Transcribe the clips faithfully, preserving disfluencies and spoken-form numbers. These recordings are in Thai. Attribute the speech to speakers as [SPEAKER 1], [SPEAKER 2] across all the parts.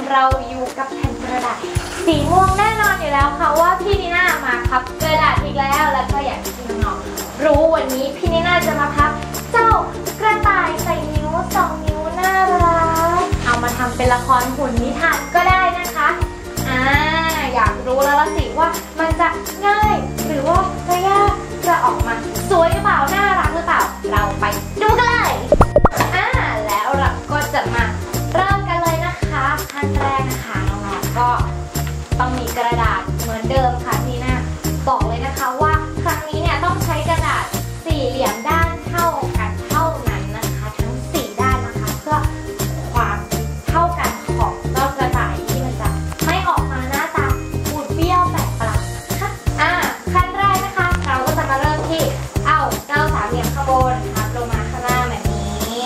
[SPEAKER 1] เราอยู่กับแผ่นกระดาษสีม่วงแน่นอนอยู่แล้วค่ะว่าพี่นีน่ามาพับกระดาษอีกแล้วแล้วก็อย่างที่น้องๆรู้วันนี้พี่นีน่าจะมาพับเจ้ากระต่ายใส่นิ้วสองนิ้วน่ารักเอามาทำเป็นละครหุ่นนิทานก็ได้นะคะอ่าอยากรู้แล้วละสิว่ามันจะง่ายหรือว่าจะยากจะออกมาสวยหรือเปล่าน่ารักหรือเปล่าเราไปดูกันเลยอ่าแล้วเราก็จะมาเริ่มกันเลยนะคะขั้นแรกนะคะน้องๆก็ต้องมีกระดาษเหมือนเดิมค่ะพี่น่าบอกเลยนะคะว่าครั้งนี้เนี่ยต้องใช้กระดาษสี่เหลี่ยมด้านเท่ากันเท่านั้นนะคะทั้งสี่ด้านนะคะเพื่อความเท่ากันของเจ้ากระต่ายที่มันจะไม่ออกมาหน้าตาบูดเบี้ยวแปลกประหลาดนะคะอ่าขั้นแรกนะคะเราก็จะมาเริ่มที่เอาเจ้าสามเหลี่ยมข้างบนพับลงมาข้างล่างแบบนี้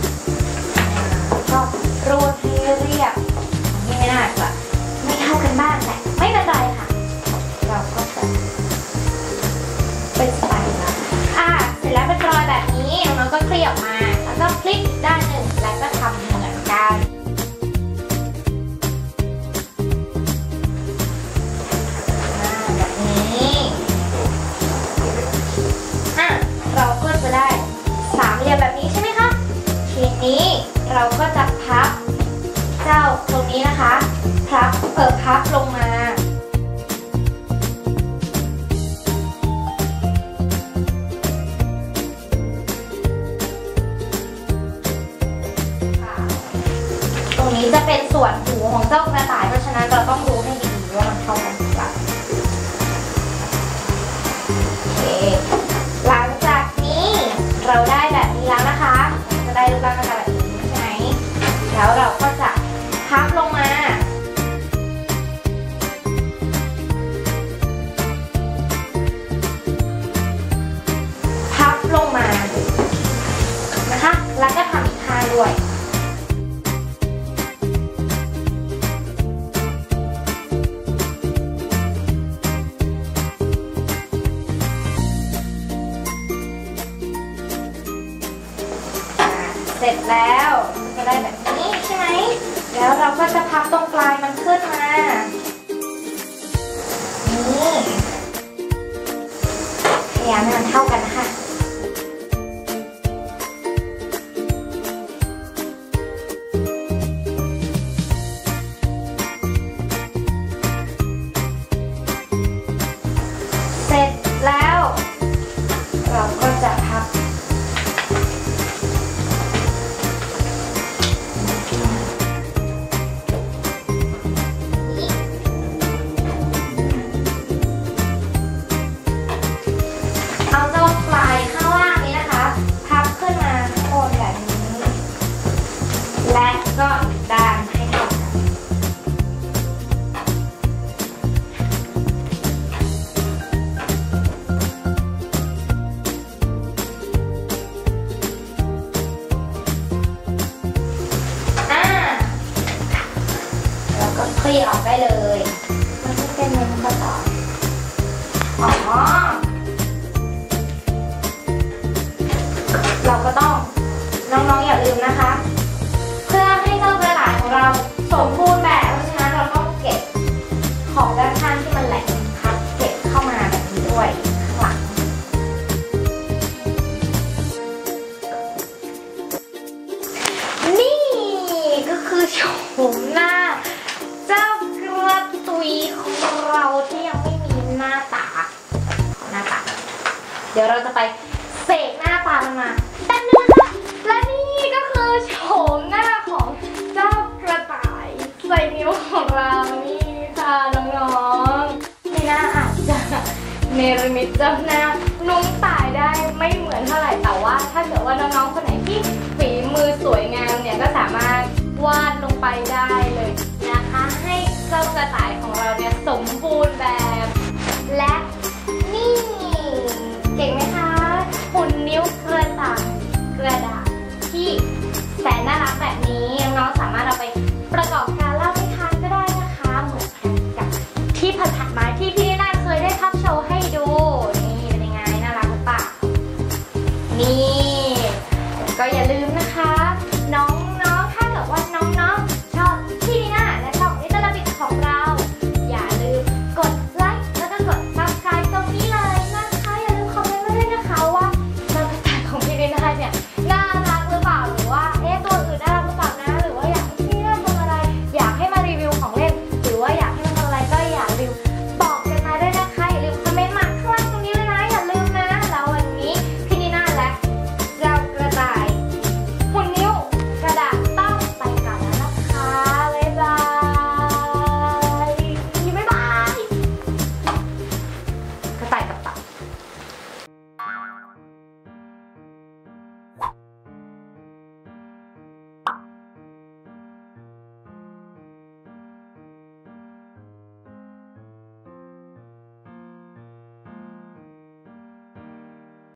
[SPEAKER 1] ก็รูดให้เรียบนี่ไม่น่าจะไม่เท่ากันบ้างแต่ไม่เป็นไรค่ะเราก็จะเป็นสไตล์นะอ่ะเสร็จแล้วเป็นรอยแบบนี้เราก็คลี่ออกมาแล้วก็พลิกด้านหนึ่งแล้วก็ทำเหมือนกันแบบนี้อ่ะเราก็จะได้สามเหลี่ยมแบบนี้ใช่ไหมคะทีนี้เราก็จะพับเจ้าตรงนี้นะคะพับเปิดพับลงมาตรงนี้จะเป็นส่วนหูของเจ้ากระต่ายเพราะฉะนั้นเราต้องดูให้ดีว่ามันเข้ากันหรือเปล่าโอเคหลังจากนี้เราได้แบบนี้แล้วนะคะจะได้รูปร่างกระต่ายแบบนี้ใช่ไหมแล้วเราก็จะพับลงมาพับลงมานะคะแล้วก็ทำอีกข้างด้วยเสร็จแล้วจะได้แบบนี้ใช่ไหมแล้วเราก็จะพับตรงปลายมันขึ้นมานี่พยายามให้มันเท่ากันนะคะเสร็จแล้วเราก็จะพับและก็ด้านให้เท่ากันอ่าแล้วก็คลี่ออกได้เลยมันจะเป็นมุมกระต่ายอ๋อเราก็ต้องน้องๆอย่าลืมนะคะเพื่อให้เจ้ากระต่ายของเราสมบูรณ์แบบเพราะฉะนั้นเราต้องเก็บของด้านข้างที่มันแหลมพับเก็บเข้ามาแบบนี้ด้วยข้างหลังนี่ก็คือโฉมหน้าเจ้ากระตุยของเราที่ยังไม่มีหน้าตาหน้าตาเดี๋ยวเราจะไปเสกหน้าตามันมาแต่เนื้อและนี่ก็คือโฉมหน้าของเจ้ากระต่ายใส่นิ้วของเรานี่ค่ะน้องๆนี่น่าอาจจะเนรมิตเจ้าหน้านุ่งตายได้ไม่เหมือนเท่าไหร่แต่ว่าถ้าเกิดว่าน้องๆคนไหนที่ฝีมือสวยงามเนี่ยก็สามารถวาดลงไปได้เลยนะคะให้เจ้ากระต่ายของเราเนี่ยสมบูรณ์แบบและนี่เก่งไหมคะหุ่นนิ้วกระต่ายกระดาษที่แสนน่ารักแบบนี้น้องๆ